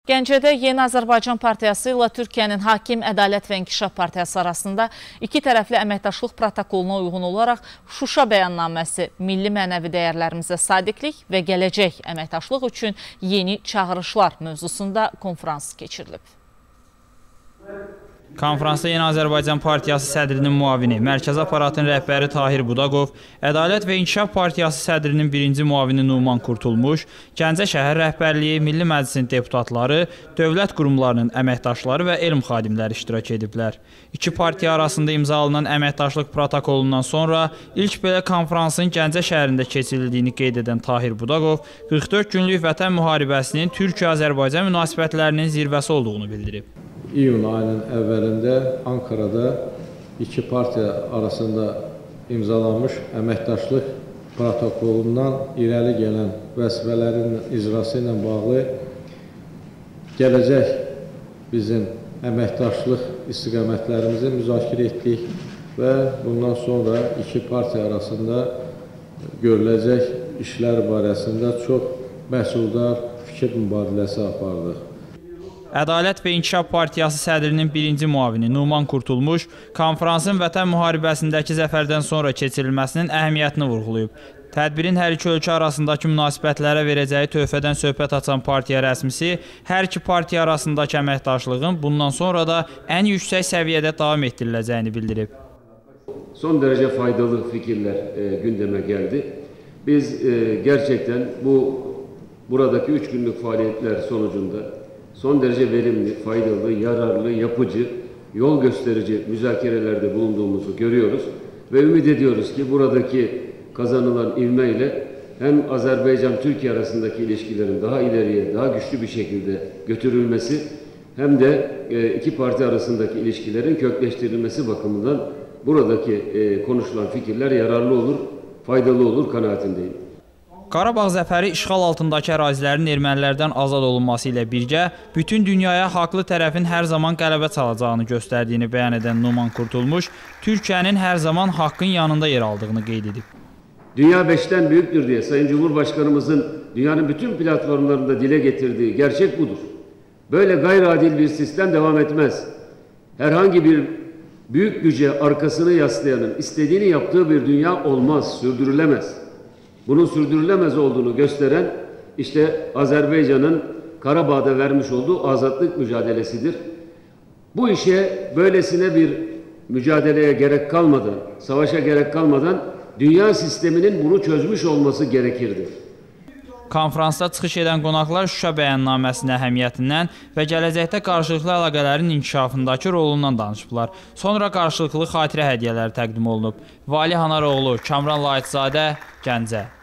Gəncədə Yeni Azərbaycan Partiyası ilə Türkiyənin Hakim Ədalət və İnkişaf Partiyası arasında iki tərəfli əməkdaşlıq protokoluna uyğun olaraq Şuşa bəyannaməsi milli mənəvi dəyərlərimizə sadiqlik və gələcək əməkdaşlıq üçün yeni çağırışlar mövzusunda konfrans keçirilib. Konfransda Yeni Azərbaycan Partiyası sədrinin müavini, Mərkəzi Aparatın rəhbəri Tahir Budaqov, Ədalət və İnkişaf Partiyası sədrinin birinci müavini Numan Kurtulmuş, Gəncə şəhər rəhbərliyi, Milli Məclisin deputatları, dövlət qurumlarının əməkdaşları və elm xadimləri iştirak ediblər. İki partiya arasında imzalanan əməkdaşlıq protokolundan sonra ilk belə konfransın Gəncə şəhərində keçirildiyini qeyd edən Tahir Budaqov, 44 günlük vətən müharibəsinin Türkiyə-Azərbaycan münasibətlərinin zirvəsi olduğunu bildirib. İyun ayının əvvəlində Ankarada iki partiya arasında imzalanmış əməkdaşlıq protokolundan irəli gələn vəzifələrin icrası ilə bağlı gələcək bizim əməkdaşlıq istiqamətlərimizi müzakirə etdik və bundan sonra iki partiya arasında görüləcək işlər barəsində çox məhsuldar fikir mübadiləsi apardıq. Ədalət və İnkişaf Partiyası sədrinin birinci müavini Numan Kurtulmuş, konfransın vətən müharibəsindəki zəfərdən sonra keçirilməsinin əhəmiyyətini vurğulayıb. Tədbirin hər iki ölkə arasındakı münasibətlərə verəcəyi töhfədən söhbət açan partiya rəsmisi, hər iki partiya arasındakı əməkdaşlığın bundan sonra da ən yüksək səviyyədə davam etdiriləcəyini bildirib. Son derece faydalı fikirler gündeme geldi. Biz gerçekten buradaki 3 günlük faaliyetler sonucunda son derece verimli, faydalı, yararlı, yapıcı, yol gösterici müzakerelerde bulunduğumuzu görüyoruz. Ve ümit ediyoruz ki buradaki kazanılan ivmeyle hem Azerbaycan-Türkiye arasındaki ilişkilerin daha ileriye, daha güçlü bir şekilde götürülmesi hem de iki parti arasındaki ilişkilerin kökleştirilmesi bakımından buradaki konuşulan fikirler yararlı olur, faydalı olur kanaatindeyim. Qarabağ zəfəri işğal altındakı ərazilərin ermənilərdən azad olunması ilə birgə bütün dünyaya haqlı tərəfin hər zaman qələbə çalacağını göstərdiyini bəyan edən Numan Kurtulmuş, Türkiyənin hər zaman haqqın yanında yer aldığını qeyd edib. Dünya 5'ten büyüktür diye Sayın Cumhurbaşkanımızın dünyanın bütün platformlarında dile getirdiği gerçek budur. Böyle gayriadil bir sistem devam etmez. Herhangi bir büyük güce arkasını yaslayanın istediğini yaptığı bir dünya olmaz, sürdürülemez. Bunun sürdürülemez olduğunu gösteren işte Azerbaycan'ın Karabağ'da vermiş olduğu azatlık mücadelesidir. Bu işe böylesine bir mücadeleye gerek kalmadan, savaşa gerek kalmadan dünya sisteminin bunu çözmüş olması gerekirdi. Konfransda çıxış edən qonaqlar Şuşa bəyannaməsinin əhəmiyyətindən və gələcəkdə qarşılıqlı əlaqələrin inkişafındakı rolundan danışıblar. Sonra qarşılıqlı xatirə hədiyyələri təqdim olunub. Vali Hanaroğlu, Kamran Layiqzadə, Gəncə.